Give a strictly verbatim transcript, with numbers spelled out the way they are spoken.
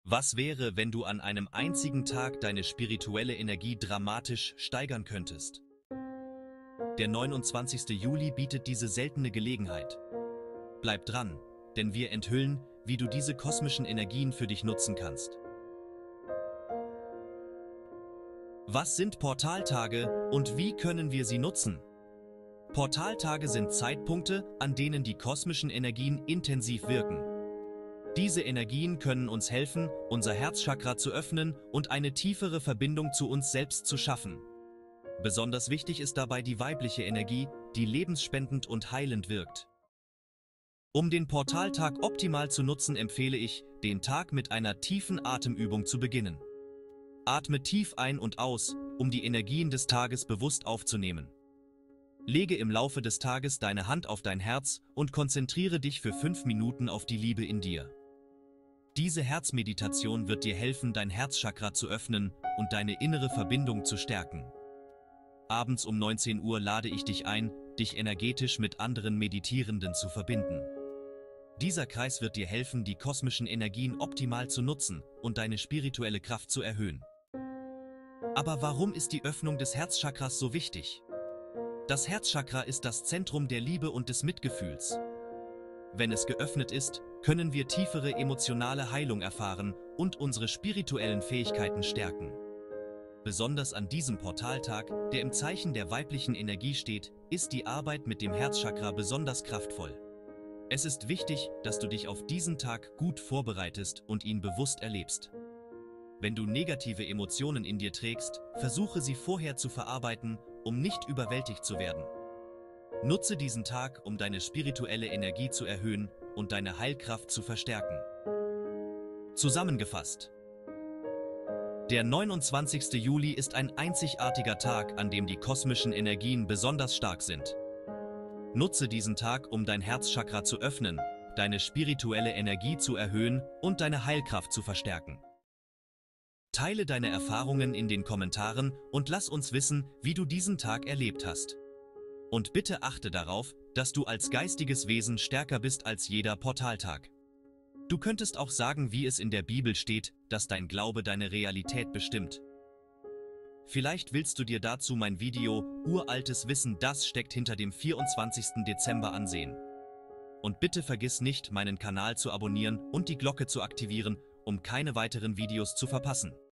Was wäre, wenn du an einem einzigen Tag deine spirituelle Energie dramatisch steigern könntest? Der neunundzwanzigste Juli bietet diese seltene Gelegenheit. Bleib dran, denn wir enthüllen, wie du diese kosmischen Energien für dich nutzen kannst. Was sind Portaltage und wie können wir sie nutzen? Portaltage sind Zeitpunkte, an denen die kosmischen Energien intensiv wirken. Diese Energien können uns helfen, unser Herzchakra zu öffnen und eine tiefere Verbindung zu uns selbst zu schaffen. Besonders wichtig ist dabei die weibliche Energie, die lebensspendend und heilend wirkt. Um den Portaltag optimal zu nutzen, empfehle ich, den Tag mit einer tiefen Atemübung zu beginnen. Atme tief ein und aus, um die Energien des Tages bewusst aufzunehmen. Lege im Laufe des Tages deine Hand auf dein Herz und konzentriere dich für fünf Minuten auf die Liebe in dir. Diese Herzmeditation wird dir helfen, dein Herzchakra zu öffnen und deine innere Verbindung zu stärken. Abends um neunzehn Uhr lade ich dich ein, dich energetisch mit anderen Meditierenden zu verbinden. Dieser Kreis wird dir helfen, die kosmischen Energien optimal zu nutzen und deine spirituelle Kraft zu erhöhen. Aber warum ist die Öffnung des Herzchakras so wichtig? Das Herzchakra ist das Zentrum der Liebe und des Mitgefühls. Wenn es geöffnet ist, können wir tiefere emotionale Heilung erfahren und unsere spirituellen Fähigkeiten stärken. Besonders an diesem Portaltag, der im Zeichen der weiblichen Energie steht, ist die Arbeit mit dem Herzchakra besonders kraftvoll. Es ist wichtig, dass du dich auf diesen Tag gut vorbereitest und ihn bewusst erlebst. Wenn du negative Emotionen in dir trägst, versuche sie vorher zu verarbeiten, um nicht überwältigt zu werden. Nutze diesen Tag, um deine spirituelle Energie zu erhöhen und deine Heilkraft zu verstärken. Zusammengefasst: Der neunundzwanzigste Juli ist ein einzigartiger Tag, an dem die kosmischen Energien besonders stark sind. Nutze diesen Tag, um dein Herzchakra zu öffnen, deine spirituelle Energie zu erhöhen und deine Heilkraft zu verstärken. Teile deine Erfahrungen in den Kommentaren und lass uns wissen, wie du diesen Tag erlebt hast. Und bitte achte darauf, dass du als geistiges Wesen stärker bist als jeder Portaltag. Du könntest auch sagen, wie es in der Bibel steht, dass dein Glaube deine Realität bestimmt. Vielleicht willst du dir dazu mein Video Uraltes Wissen, das steckt hinter dem vierundzwanzigsten Dezember ansehen. Und bitte vergiss nicht, meinen Kanal zu abonnieren und die Glocke zu aktivieren, um keine weiteren Videos zu verpassen.